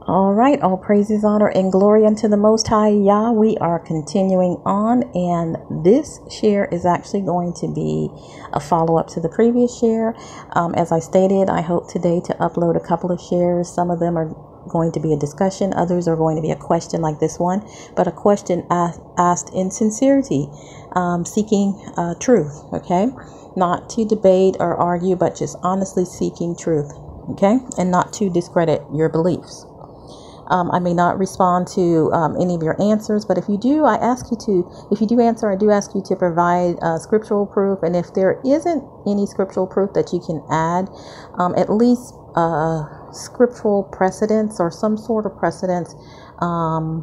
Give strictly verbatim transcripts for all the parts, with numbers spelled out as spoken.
All right, all praises, honor, and glory unto the Most High Yah. We are continuing on, and this share is actually going to be a follow-up to the previous share. Um, as I stated, I hope today to upload a couple of shares. Some of them are going to be a discussion, others are going to be a question like this one, but a question asked, asked in sincerity, um, seeking uh, truth, okay? Not to debate or argue, but just honestly seeking truth, okay? And not to discredit your beliefs. Um, I may not respond to um, any of your answers, but if you do, I ask you to, if you do answer, I do ask you to provide uh, scriptural proof. And if there isn't any scriptural proof that you can add, um, at least uh, scriptural precedents or some sort of precedents um,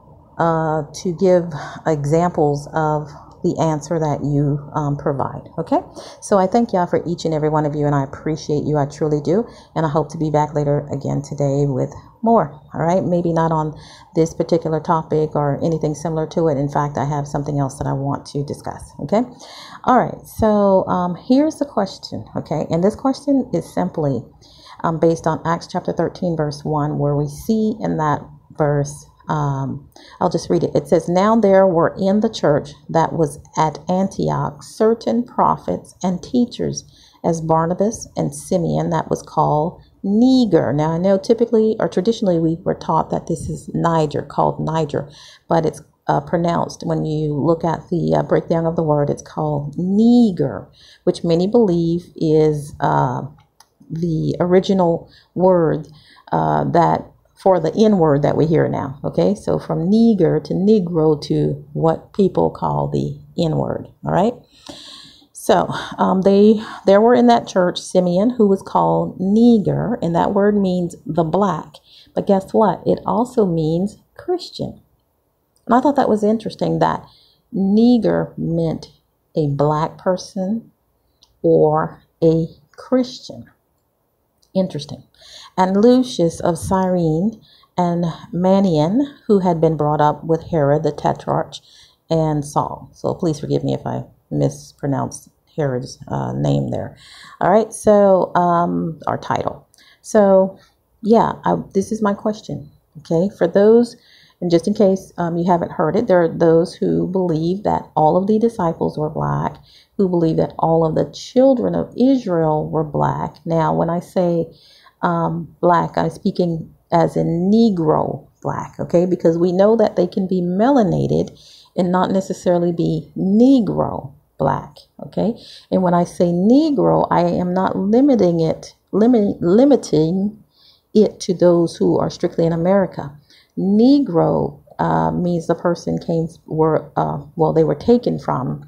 uh, to give examples of the answer that you um, provide. Okay. So I thank y'all for each and every one of you, and I appreciate you. I truly do. And I hope to be back later again today with more. All right. Maybe not on this particular topic or anything similar to it. In fact, I have something else that I want to discuss. Okay. All right. So um, here's the question. Okay. And this question is simply um, based on Acts chapter thirteen, verse one, where we see in that verse, Um, I'll just read it. It says, "Now there were in the church that was at Antioch certain prophets and teachers, as Barnabas and Simeon, that was called NEE-ger." Now I know typically or traditionally we were taught that this is Niger, called Niger, but it's uh, pronounced, when you look at the uh, breakdown of the word, it's called NEE-ger, which many believe is uh, the original word uh, that for the N word that we hear now. Okay, so from NEE-ger to Negro to what people call the N word. All right. So um, they there were in that church Simeon, who was called NEE-ger, and that word means the black. But guess what? It also means Christian. And I thought that was interesting that NEE-ger meant a black person or a Christian. Interesting. And Lucius of Cyrene and Manaen, who had been brought up with Herod the tetrarch and Saul. So please forgive me if I mispronounced Herod's uh, name there. All right. So um, our title. So yeah, I, this is my question. Okay. For those, and just in case um, you haven't heard it, there are those who believe that all of the disciples were black, who believe that all of the children of Israel were black. Now, when I say um, black, I'm speaking as in Negro black, okay? Because we know that they can be melanated and not necessarily be Negro black, okay? And when I say Negro, I am not limiting it, limit, limiting it to those who are strictly in America. Negro uh, means the person came, were, uh, well, they were taken from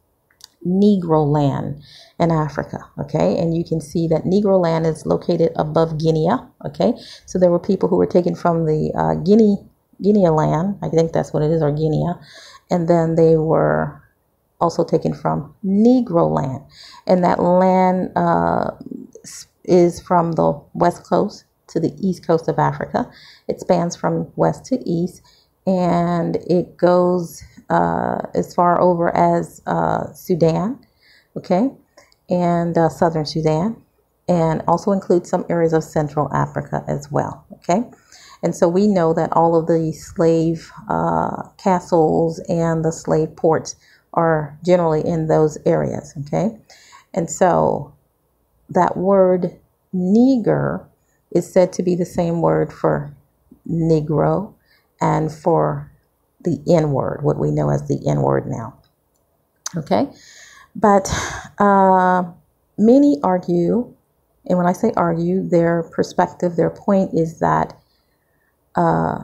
Negro land in Africa, okay? And you can see that Negro land is located above Guinea, okay? So there were people who were taken from the uh, Guinea, Guinea land, I think that's what it is, or Guinea, and then they were also taken from Negro land. And that land uh, is from the west coast to the east coast of Africa. It spans from west to east, and it goes uh, as far over as uh, Sudan, okay, and uh, southern Sudan, and also includes some areas of Central Africa as well, okay. And so we know that all of the slave uh, castles and the slave ports are generally in those areas, okay. And so that word NEE-ger is said to be the same word for Negro and for the N word, what we know as the N word now. Okay. But uh, many argue, and when I say argue, their perspective, their point is that uh,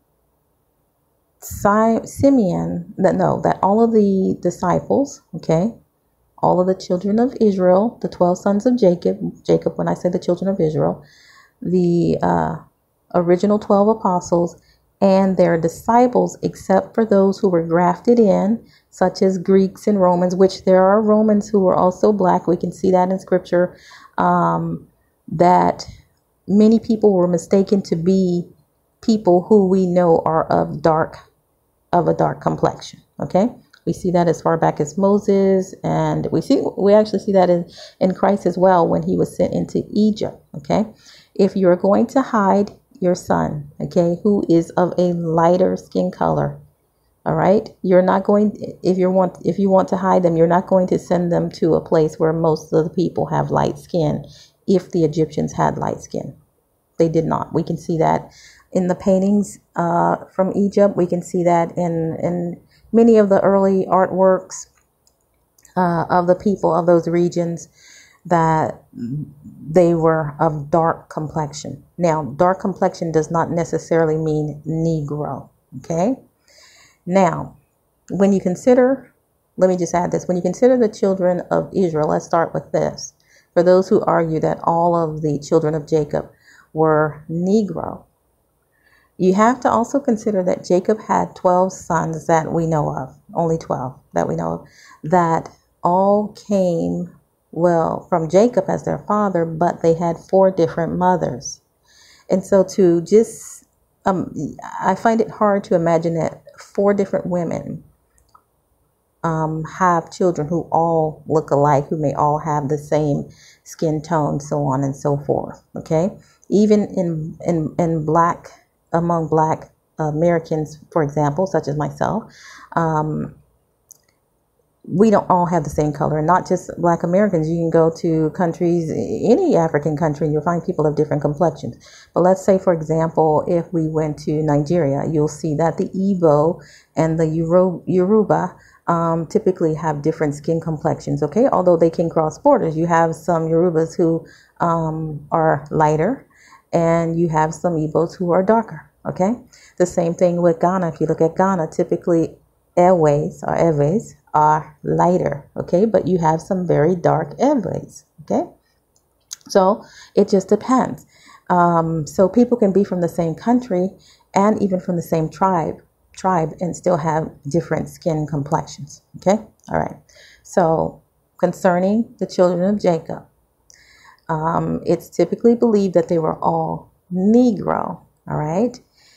Simeon, that no, that all of the disciples, okay, all of the children of Israel, the twelve sons of Jacob, Jacob, when I say the children of Israel, the uh, original twelve apostles and their disciples, except for those who were grafted in, such as Greeks and Romans, which there are Romans who were also black. We can see that in scripture, um, that many people were mistaken to be people who we know are of dark, of a dark complexion. Okay. We see that as far back as Moses, and we see, we actually see that in, in Christ as well when he was sent into Egypt. Okay. If you're going to hide your son, okay, who is of a lighter skin color. All right. You're not going, if you want, if you want to hide them, you're not going to send them to a place where most of the people have light skin. If the Egyptians had light skin, they did not. We can see that in the paintings uh, from Egypt. We can see that in, in many of the early artworks uh, of the people of those regions, that they were of dark complexion. Now, dark complexion does not necessarily mean Negro. Okay. Now, when you consider, let me just add this, when you consider the children of Israel, let's start with this. For those who argue that all of the children of Jacob were Negro, you have to also consider that Jacob had twelve sons that we know of, only twelve that we know of, that all came, well, from Jacob as their father, but they had four different mothers. And so to just, um, I find it hard to imagine that four different women um, have children who all look alike, who may all have the same skin tone, so on and so forth. Okay. Even in, in, in black, among black Americans, for example, such as myself, um, we don't all have the same color, and not just black Americans. You can go to countries, any African country, and you'll find people of different complexions. But let's say, for example, if we went to Nigeria, you'll see that the Igbo and the Euro- Yoruba um, typically have different skin complexions. Okay, although they can cross borders. You have some Yorubas who um, are lighter, and you have some Igbos who are darker. Okay, the same thing with Ghana. If you look at Ghana, typically Ewe's or Ewe's are lighter, okay, but you have some very dark Ewe's, okay. So it just depends. Um, so people can be from the same country and even from the same tribe, tribe, and still have different skin complexions. Okay, all right. So concerning the children of Jacob, um, it's typically believed that they were all Negro, all right,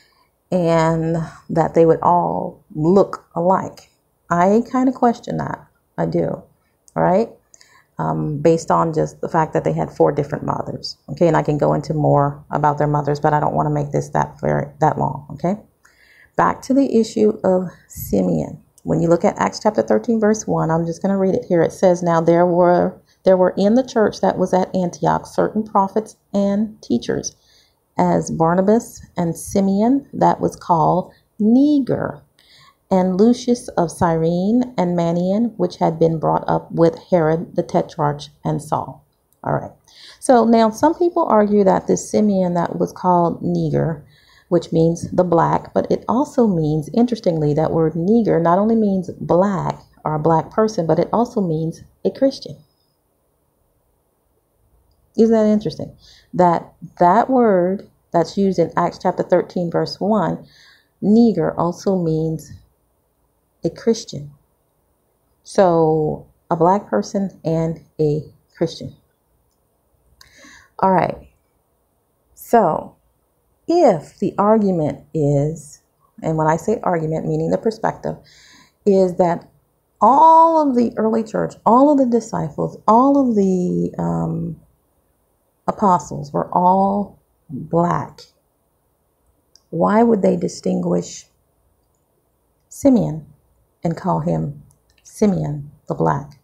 and that they would all look alike. I kind of question that. I do. All right. Um, based on just the fact that they had four different mothers. Okay. And I can go into more about their mothers, but I don't want to make this that very, that long. Okay. Back to the issue of Simeon. When you look at Acts chapter thirteen, verse one, I'm just going to read it here. It says, now there were, there were in the church that was at Antioch certain prophets and teachers, as Barnabas and Simeon, that was called NEE-ger, and Lucius of Cyrene and Manaen, which had been brought up with Herod the tetrarch and Saul. All right. So now some people argue that this Simeon that was called NEE-ger, which means the black, but it also means, interestingly, that word NEE-ger not only means black or a black person, but it also means a Christian. Isn't that interesting? That that word that's used in Acts chapter thirteen, verse one, NEE-ger, also means a Christian. So a black person and a Christian. All right. So if the argument is, and when I say argument, meaning the perspective, is that all of the early church, all of the disciples, all of the um, apostles were all black, why would they distinguish Simeon and call him Simeon the Black?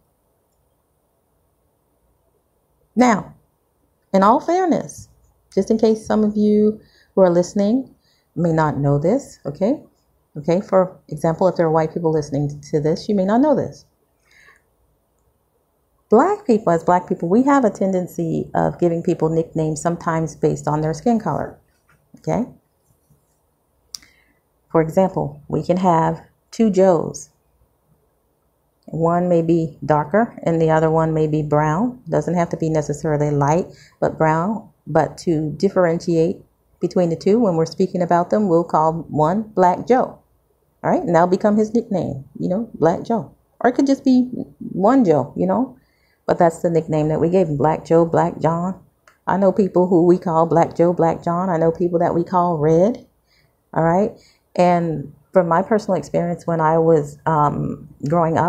Now, in all fairness, just in case some of you who are listening may not know this, okay? Okay, for example, if there are white people listening to this, you may not know this. Black people, as black people, we have a tendency of giving people nicknames sometimes based on their skin color, okay? For example, we can have two Joes. One may be darker and the other one may be brown. Doesn't have to be necessarily light, but brown. But to differentiate between the two, when we're speaking about them, we'll call one Black Joe. All right, and that'll become his nickname, you know, Black Joe. Or it could just be one Joe, you know, but that's the nickname that we gave him, Black Joe, Black John. I know people who we call Black Joe, Black John. I know people that we call Red. All right. And from my personal experience, when I was um, growing up,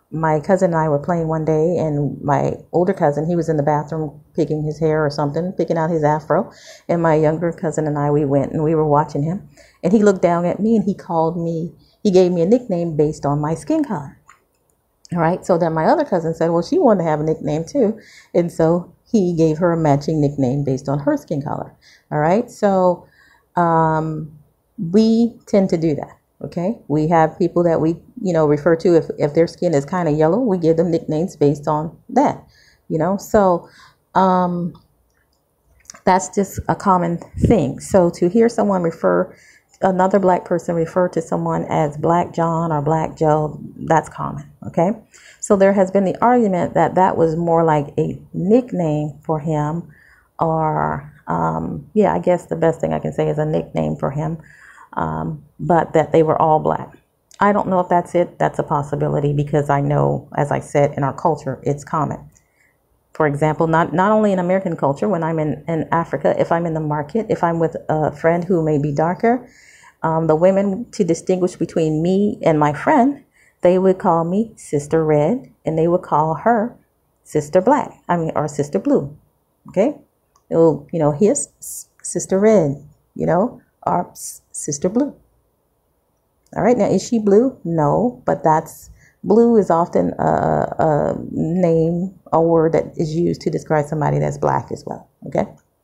my cousin and I were playing one day, and my older cousin, he was in the bathroom picking his hair or something, picking out his afro. And my younger cousin and I, we went and we were watching him. And he looked down at me and he called me, he gave me a nickname based on my skin color. All right. So then my other cousin said, well, she wanted to have a nickname too. And so he gave her a matching nickname based on her skin color. All right. So um, we tend to do that. Okay, we have people that we, you know, refer to if, if their skin is kind of yellow, we give them nicknames based on that, you know. So um, that's just a common thing. So to hear someone refer, another black person refer to someone as Black John or Black Joe, that's common. Okay, so there has been the argument that that was more like a nickname for him, or um, yeah, I guess the best thing I can say is a nickname for him. Um, but that they were all black. I don't know if that's it. That's a possibility, because I know, as I said, in our culture, it's common. For example, not, not only in American culture, when I'm in, in Africa, if I'm in the market, if I'm with a friend who may be darker, um, the women, to distinguish between me and my friend, they would call me Sister Red, and they would call her Sister Black, I mean, or Sister Blue. Okay? It will, you know, his Sister Red, you know, or Sister Blue. All right. Now, is she blue? No, but that's blue is often a, a name, a word that is used to describe somebody that's black as well. Okay.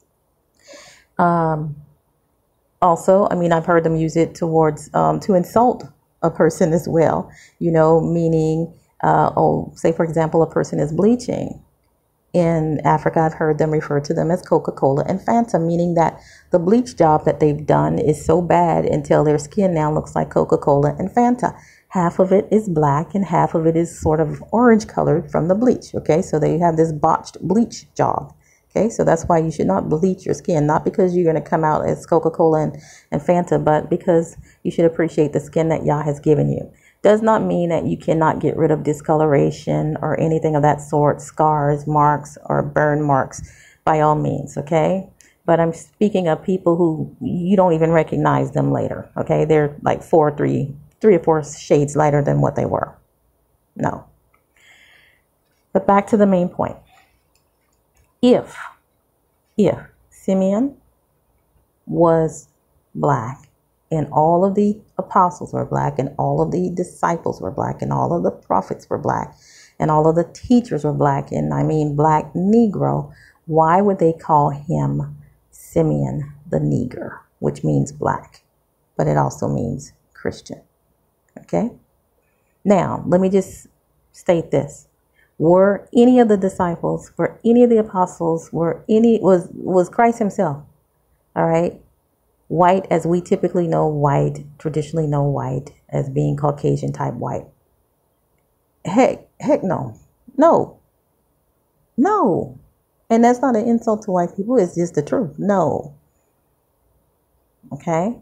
Um, also, I mean, I've heard them use it towards um, to insult a person as well, you know, meaning, uh, oh, say, for example, a person is bleaching. In Africa, I've heard them refer to them as Coca-Cola and Fanta, meaning that the bleach job that they've done is so bad until their skin now looks like Coca-Cola and Fanta. Half of it is black and half of it is sort of orange colored from the bleach. Okay, so they have this botched bleach job. Okay, so that's why you should not bleach your skin, not because you're going to come out as Coca-Cola and, and Fanta, but because you should appreciate the skin that Yah has given you. Does not mean that you cannot get rid of discoloration or anything of that sort, scars, marks, or burn marks, by all means, okay? But I'm speaking of people who you don't even recognize them later, okay? They're like four, three, three or four shades lighter than what they were. No. But back to the main point. If, if Simeon was black, and all of the apostles were black, and all of the disciples were black, and all of the prophets were black, and all of the teachers were black, and I mean black Negro, why would they call him Simeon the Niger, which means black, but it also means Christian? Okay? Now, let me just state this. Were any of the disciples, were any of the apostles, were any, was, was Christ himself, all right, white as we typically know white, traditionally know white as being Caucasian type white? Heck, heck no. No. No. And that's not an insult to white people. It's just the truth. No. Okay?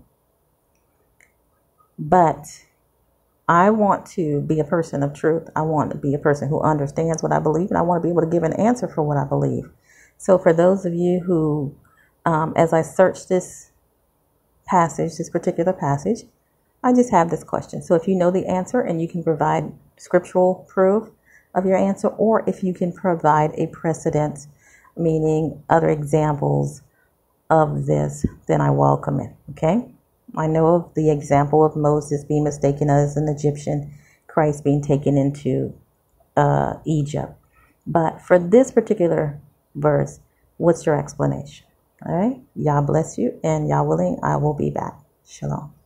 But I want to be a person of truth. I want to be a person who understands what I believe, and I want to be able to give an answer for what I believe. So for those of you who, um, as I search this passage, this particular passage, I just have this question. So if you know the answer and you can provide scriptural proof of your answer, or if you can provide a precedent, meaning other examples of this, then I welcome it. Okay? I know of the example of Moses being mistaken as an Egyptian, Christ being taken into uh, Egypt. But for this particular verse, what's your explanation? All right. Yah bless you, and Yah willing, I will be back. Shalom.